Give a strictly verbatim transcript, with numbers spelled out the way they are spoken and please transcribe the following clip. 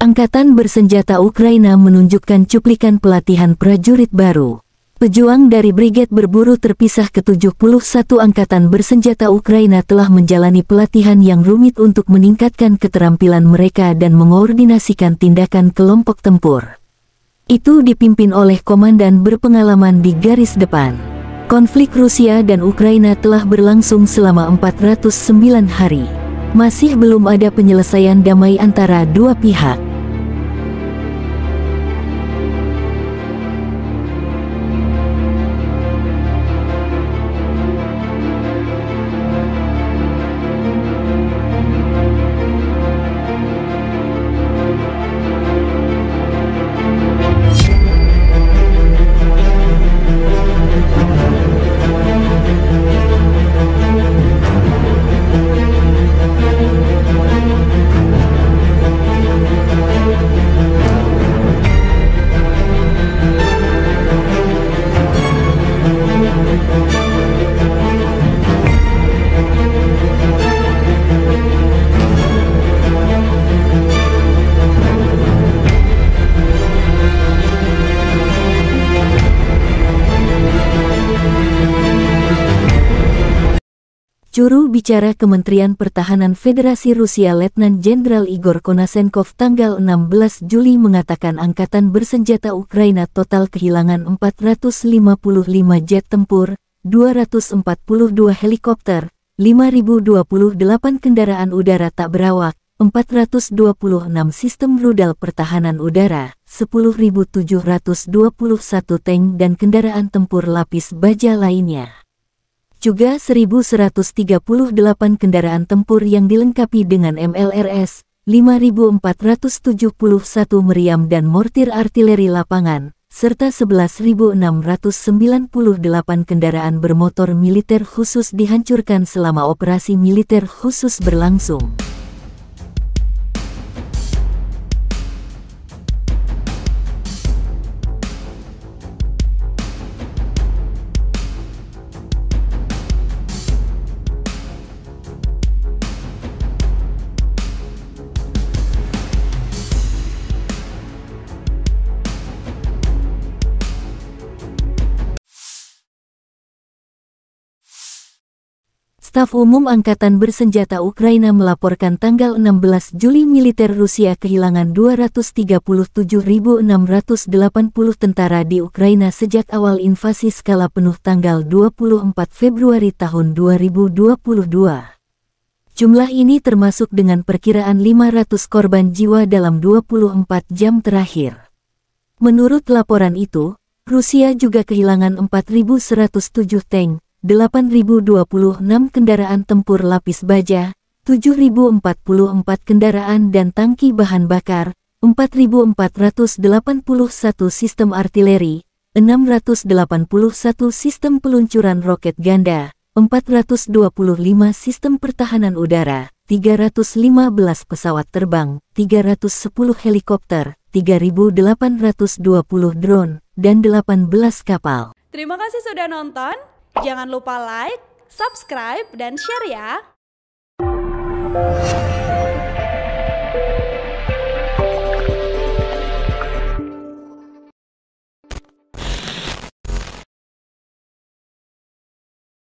Angkatan Bersenjata Ukraina menunjukkan cuplikan pelatihan prajurit baru. Pejuang dari Brigade Berburu Terpisah ke tujuh puluh satu Angkatan Bersenjata Ukraina telah menjalani pelatihan yang rumit untuk meningkatkan keterampilan mereka dan mengkoordinasikan tindakan kelompok tempur. Itu dipimpin oleh komandan berpengalaman di garis depan. Konflik Rusia dan Ukraina telah berlangsung selama empat ratus sembilan hari. Masih belum ada penyelesaian damai antara dua pihak. Juru bicara Kementerian Pertahanan Federasi Rusia Letnan Jenderal Igor Konasenkov tanggal enam belas Juli mengatakan Angkatan Bersenjata Ukraina total kehilangan empat ratus lima puluh lima jet tempur, dua ratus empat puluh dua helikopter, lima ribu dua puluh delapan kendaraan udara tak berawak, empat ratus dua puluh enam sistem rudal pertahanan udara, sepuluh ribu tujuh ratus dua puluh satu tank dan kendaraan tempur lapis baja lainnya. Juga seribu seratus tiga puluh delapan kendaraan tempur yang dilengkapi dengan M L R S, lima ribu empat ratus tujuh puluh satu meriam dan mortir artileri lapangan, serta sebelas ribu enam ratus sembilan puluh delapan kendaraan bermotor militer khusus dihancurkan selama operasi militer khusus berlangsung. Staf Umum Angkatan Bersenjata Ukraina melaporkan tanggal enam belas Juli militer Rusia kehilangan dua ratus tiga puluh tujuh ribu enam ratus delapan puluh tentara di Ukraina sejak awal invasi skala penuh tanggal dua puluh empat Februari tahun dua ribu dua puluh dua. Jumlah ini termasuk dengan perkiraan lima ratus korban jiwa dalam dua puluh empat jam terakhir. Menurut laporan itu, Rusia juga kehilangan empat ribu seratus tujuh tank, delapan ribu dua puluh enam kendaraan tempur lapis baja, tujuh ribu empat puluh empat kendaraan dan tangki bahan bakar, empat ribu empat ratus delapan puluh satu sistem artileri, enam ratus delapan puluh satu sistem peluncuran roket ganda, empat ratus dua puluh lima sistem pertahanan udara, tiga ratus lima belas pesawat terbang, tiga ratus sepuluh helikopter, tiga ribu delapan ratus dua puluh drone, dan delapan belas kapal. Terima kasih sudah nonton. Jangan lupa like, subscribe, dan share ya!